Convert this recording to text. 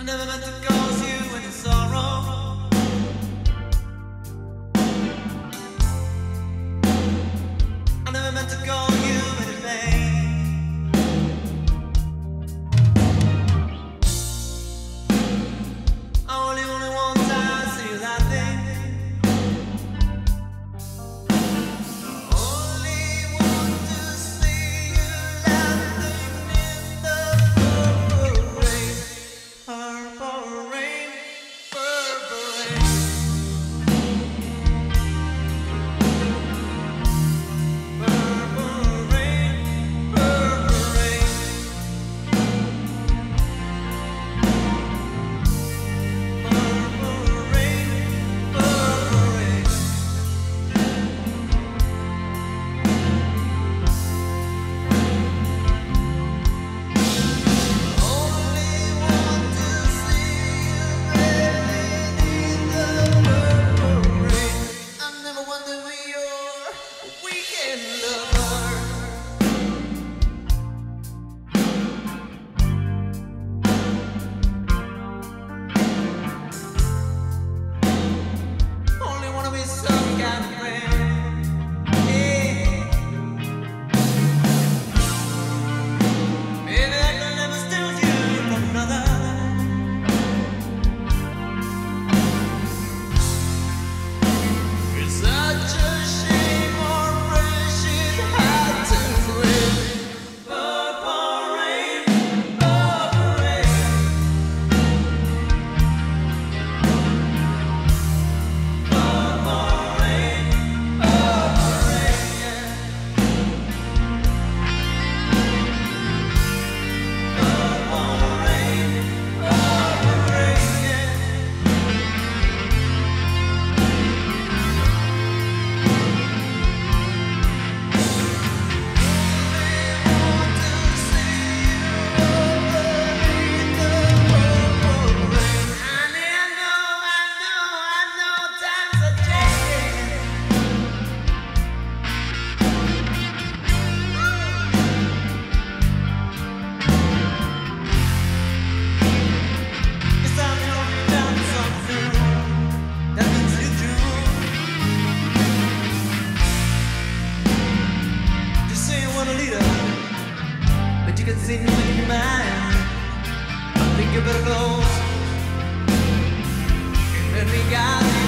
never meant to cause you any sorrow. I never meant to cause you any pain. I only one time see you laughing. Only want to see you laughing in the purple rain. Purple rain, purple rain. Purple rain, purple rain. Purple rain, purple rain. Only want to see you bathing in the purple rain. I never wonder who you're a weekend lover. Only wanna be some kind of friend. Yeah. Maybe I could never steal you from another. It's such a shame our friendship had to end. Purple rain, purple rain. Purple rain, purple rain, yeah. Purple rain, purple rain, yeah. But you can see him in your mind. I think you better close. Let me guide you.